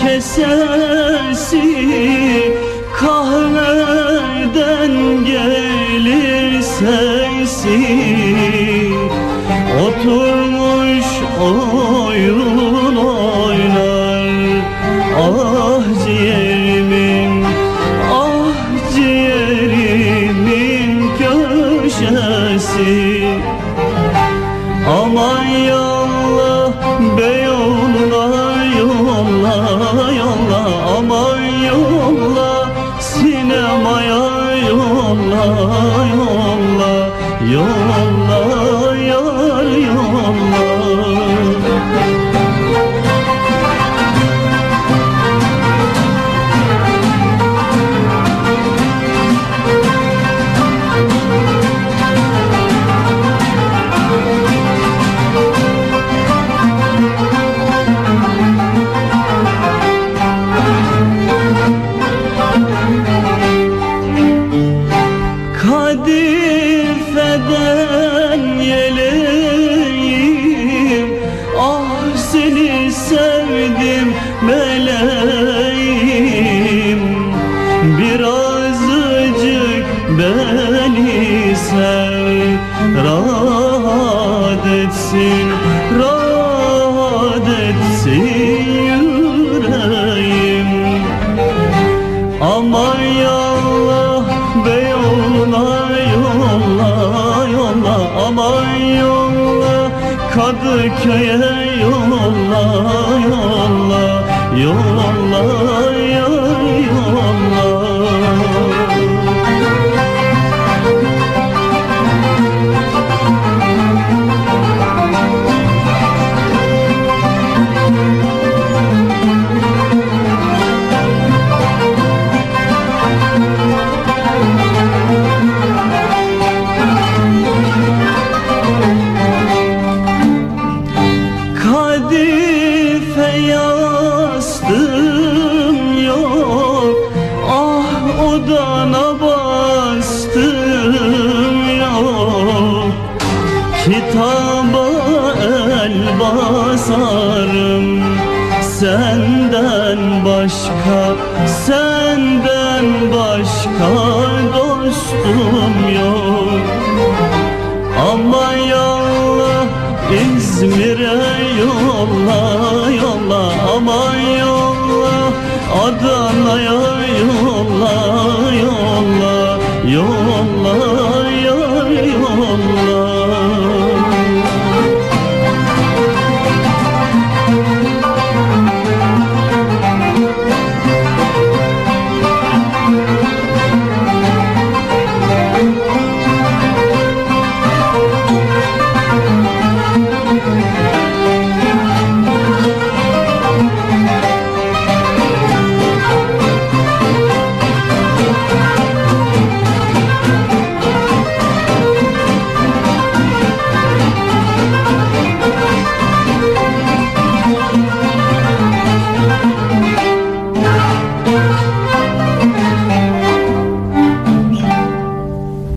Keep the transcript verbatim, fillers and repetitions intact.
sesi kahveden gelir sesi. Oturmuş oyun oynar ah ciğerimin, ah ciğerimin köşesi. Aman yallah Beyoğlu'na yolla yolla, aman yolla sinemaya yolla yolla, yolla yar yolla. Kadifeden yeleğim, ah seni sevdim meleğim. Birazcık beni sev, rahat etsin, rahat etsin yüreğim. Aman yallah Beyoğlu'na yolla yolla, aman yolla Kadıköy'e yolla yolla, yolla yar yolla. Kadife yastım yok, ah odana bastım yok. Kitaba el basarım, senden başka, senden başka dostum yok. Aman yallah İzmir'e yolla yolla, aman yolla Adana'ya yolla yolla.